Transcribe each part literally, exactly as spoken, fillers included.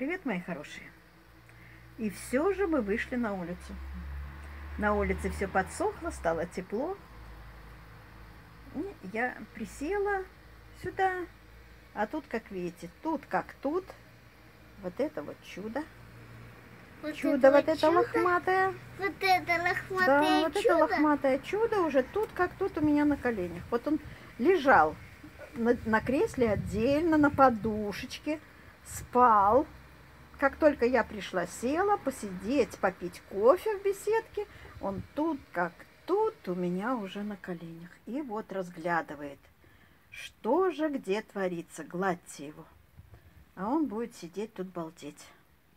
Привет, мои хорошие. И все же мы вышли на улицу. На улице все подсохло, стало тепло. И я присела сюда. А тут, как видите, тут как тут. Вот это вот чудо. Вот Чудо, это вот вот это чудо. лохматое. Вот это лохматое Да, вот чудо. это лохматое чудо уже тут, как тут у меня на коленях. Вот он лежал на, на кресле отдельно, на подушечке, спал. Как только я пришла, села посидеть, попить кофе в беседке, он тут, как тут, у меня уже на коленях. И вот разглядывает, что же где творится, гладьте его. А он будет сидеть тут балдеть.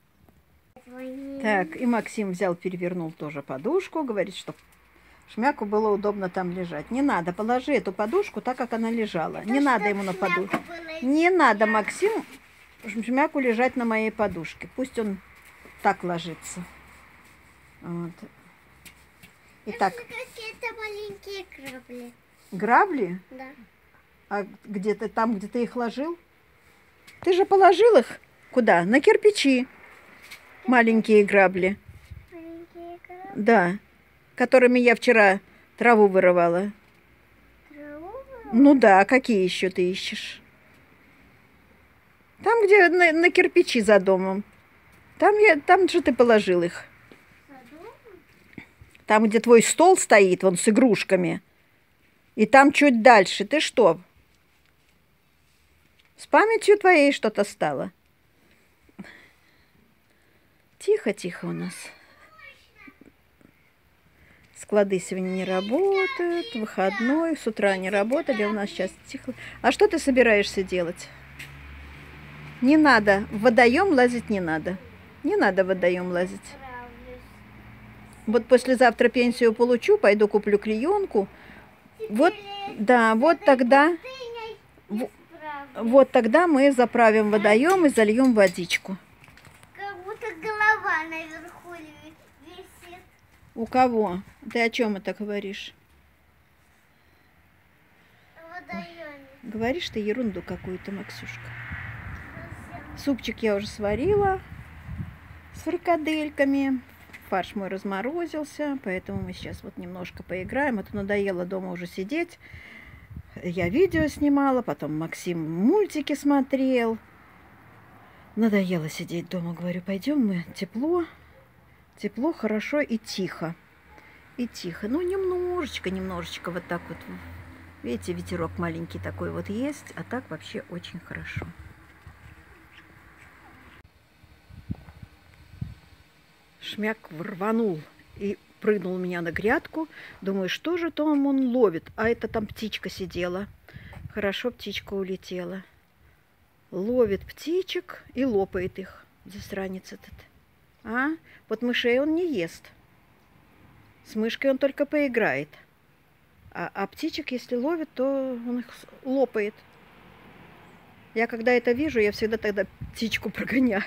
Так, и Максим взял, перевернул тоже подушку, говорит, что Шмяку было удобно там лежать. Не надо, положи эту подушку так, как она лежала. Это не надо ему на подушку. Не надо, Максим, Шмяку лежать на моей подушке. Пусть он так ложится. Вот. Итак. Это какие-то маленькие грабли. Грабли? Да. А где ты там, где ты их ложил? Ты же положил их куда? На кирпичи. Маленькие грабли. Маленькие грабли? Да. Которыми я вчера траву вырывала. Траву вырывала? Ну да, а какие еще ты ищешь? Там, где на, на кирпичи за домом. Там, я, там же ты положил их. За домом? Там, где твой стол стоит, вон с игрушками. И там чуть дальше. Ты что? С памятью твоей что-то стало? Тихо-тихо у нас. Склады сегодня не работают, выходной, с утра не работали, у нас сейчас тихо. А что ты собираешься делать? Не надо, в водоем лазить не надо. Не надо в водоем лазить. Вот послезавтра пенсию получу, пойду куплю клеенку. Вот, да, вот тогда, вот тогда мы заправим водоем и зальем водичку. Как будто голова наверху висит. У кого? Ты о чем это говоришь? Водоеме. Говоришь ты ерунду какую-то, Максюшка. Супчик я уже сварила с фрикадельками. Фарш мой разморозился, поэтому мы сейчас вот немножко поиграем. А то надоело дома уже сидеть. Я видео снимала, потом Максим мультики смотрел. Надоело сидеть дома. Говорю, пойдем мы. Тепло, тепло, хорошо и тихо. И тихо. Ну, немножечко, немножечко вот так вот. Видите, ветерок маленький такой вот есть, а так вообще очень хорошо. Шмяк рванул и прыгнул у меня на грядку. Думаю, что же там он ловит? А это там птичка сидела. Хорошо, птичка улетела. Ловит птичек и лопает их. Засранец этот. А? Вот мышей он не ест. С мышкой он только поиграет. А, а птичек, если ловит, то он их лопает. Я когда это вижу, я всегда тогда птичку прогоняю.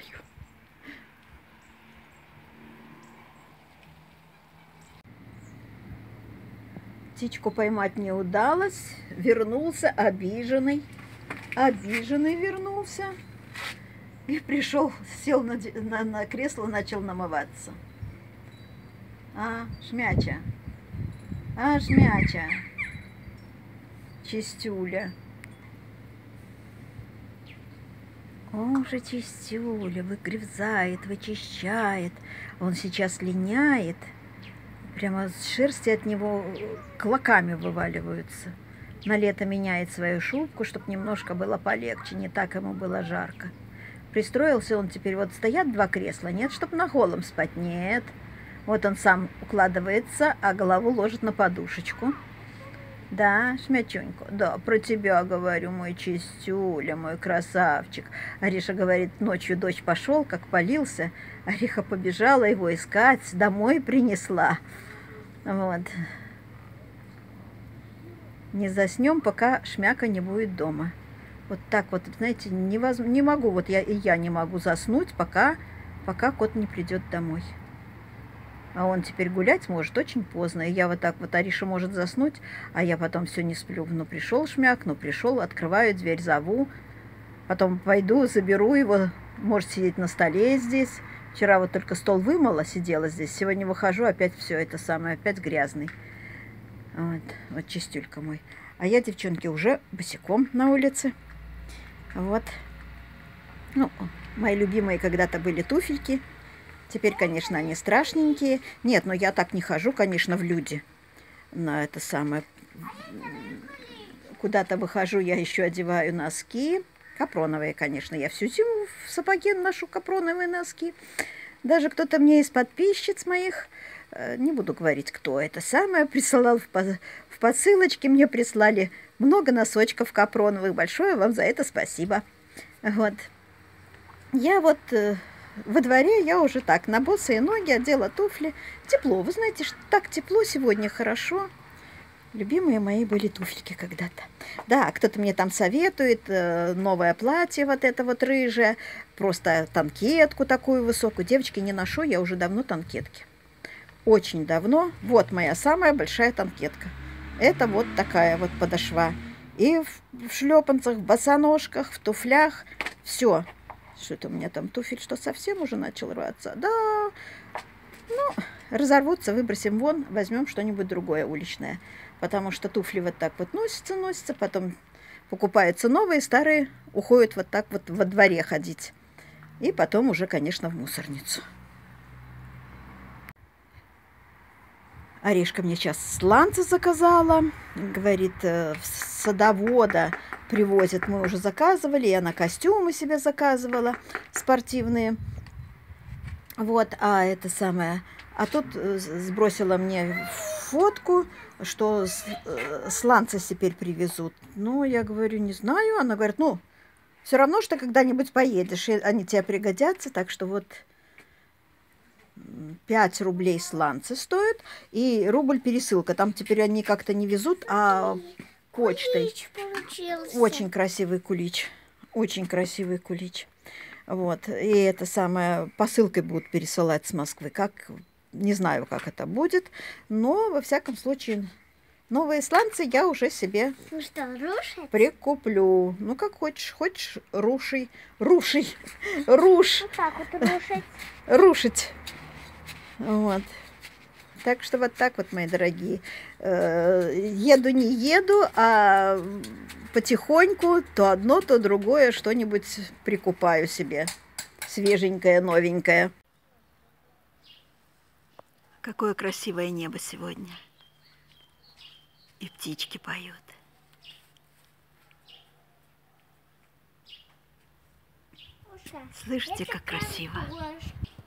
Птичку поймать не удалось. Вернулся обиженный. Обиженный вернулся. И пришел, сел на, на, на кресло, начал намываться. А, Шмяча. А, Шмяча. Чистюля. Он же Чистюля, выгребзает, вычищает. Он сейчас линяет. Прямо шерсти от него клоками вываливаются. На лето меняет свою шубку, чтобы немножко было полегче, не так ему было жарко. Пристроился он теперь, вот стоят два кресла, нет, чтобы на голом спать, нет. Вот он сам укладывается, а голову ложит на подушечку. Да, Шмячонька, да, про тебя говорю, мой Чистюля, мой красавчик. Ариша говорит, ночью дождь пошел, как полился. Ариха побежала его искать, домой принесла. Вот. Не заснем, пока Шмяка не будет дома. Вот так вот, знаете, невозможно, не могу, вот я и я не могу заснуть, пока, пока кот не придет домой. А он теперь гулять может очень поздно. И я вот так вот, Ариша может заснуть, а я потом все не сплю. Ну, пришел Шмяк, ну, пришел, открываю дверь, зову. Потом пойду, заберу его. Может сидеть на столе здесь. Вчера вот только стол вымыла, сидела здесь. Сегодня выхожу, опять все это самое, опять грязный. Вот, вот чистюлька мой. А я, девчонки, уже босиком на улице. Вот. Ну, мои любимые когда-то были туфельки. Теперь, конечно, они страшненькие. Нет, но я так не хожу, конечно, в люди. На это самое. Куда-то выхожу, я еще одеваю носки. Капроновые, конечно. Я всю зиму в сапоге ношу капроновые носки. Даже кто-то мне из подписчиц моих, не буду говорить, кто это самое, присылал в, по, в посылочке, мне прислали много носочков капроновых. Большое вам за это спасибо. Вот. Я вот э, во дворе, я уже так, на босые ноги одела туфли. Тепло, вы знаете, что так тепло сегодня, хорошо. Любимые мои были туфельки когда-то. Да, кто-то мне там советует э, новое платье, вот это вот рыжее, просто танкетку такую высокую. Девочки, не ношу, я уже давно танкетки. Очень давно. Вот моя самая большая танкетка. Это вот такая вот подошва. И в, в шлепанцах, в босоножках, в туфлях. Все. Что-то у меня там туфель, что совсем уже начал рваться. Да, ну, разорвутся, выбросим вон, возьмем что-нибудь другое уличное. Потому что туфли вот так вот носятся, носятся, потом покупаются новые, старые уходят вот так вот во дворе ходить. И потом уже, конечно, в мусорницу. Орешка мне сейчас сланцы заказала. Говорит, с садовода привозят. Мы уже заказывали. И она костюмы себе заказывала спортивные. Вот, а это самое... А тут сбросила мне фотку, что сланцы теперь привезут. Ну, я говорю, не знаю. Она говорит, ну, все равно, что когда-нибудь поедешь, и они тебе пригодятся. Так что вот пять рублей сланцы стоят, и рубль пересылка. Там теперь они как-то не везут, а почтой. Очень красивый кулич. Очень красивый кулич. Вот. И это самое, посылкой будут пересылать с Москвы. Как... Не знаю, как это будет, но, во всяком случае, новые сланцы я уже себе ну что, рушить? Прикуплю. Ну, как хочешь. Хочешь, руши. Руши. Руш. Вот так вот рушить. Рушить. Вот. Так что вот так вот, мои дорогие. Еду, не еду, а потихоньку то одно, то другое что-нибудь прикупаю себе. Свеженькое, новенькое. Какое красивое небо сегодня. И птички поют. Слышите, как красиво?